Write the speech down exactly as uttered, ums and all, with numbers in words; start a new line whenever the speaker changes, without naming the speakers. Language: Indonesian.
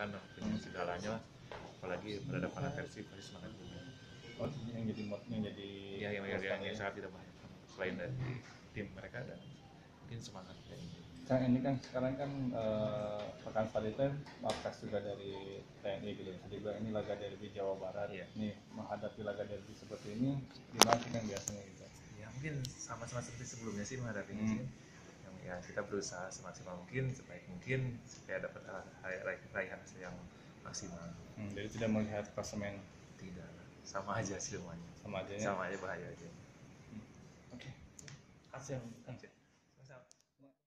memaksakan punya segalanya lah, apalagi berhadapan versi pasti semangat juga.
Oh, yang jadi mod yang jadi
Ya yang yang, yang, yang sangat tidak banyak selain dari tim mereka dan mungkin semangat kayak gitu.
Nah, ini kan sekarang kan eh, rekan Fadil itu markas juga dari T N I gitu. Jadi ini laga derby Jawa Barat.
Iya.
Nih menghadapi laga derby seperti ini gimana sih kan biasanya gitu?
Ya mungkin sama-sama seperti sebelumnya sih menghadapinya
Hmm.
sih. Yang ya kita berusaha semaksimal mungkin, sebaik mungkin supaya dapat raihan hasil yang maksimal.
Hmm, jadi tidak melihat klasemen.
Tidak, sama aja sih semuanya.
Sama aja ya.
Sama aja bahaya aja.
Hmm. Oke. Okay. Hasil, hasil.